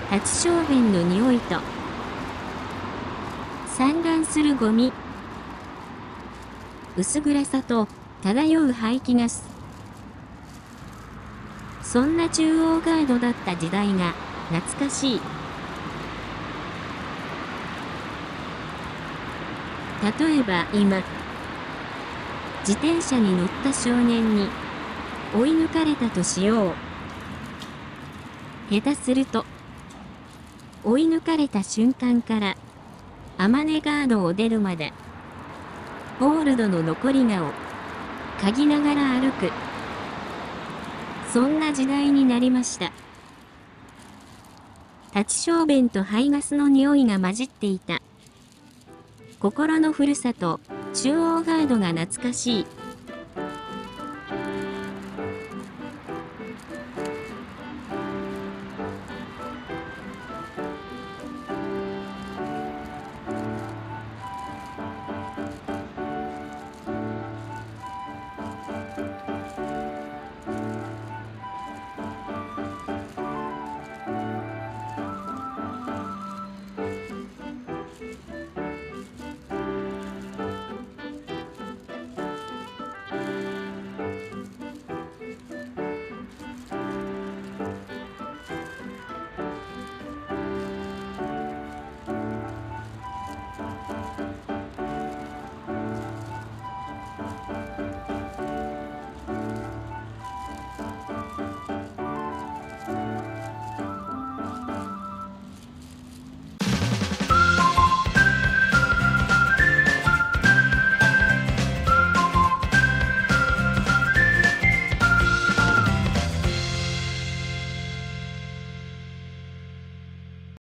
立ち小便の匂いと、散乱するゴミ、薄暗さと漂う排気ガス。そんな中央ガードだった時代が懐かしい。例えば今、自転車に乗った少年に追い抜かれたとしよう。下手すると、追い抜かれた瞬間から天音ガードを出るまで、ホールドの残り香を嗅ぎながら歩く。そんな時代になりました。立ち小便と排ガスの匂いが混じっていた。心のふるさと、中央ガードが懐かしい。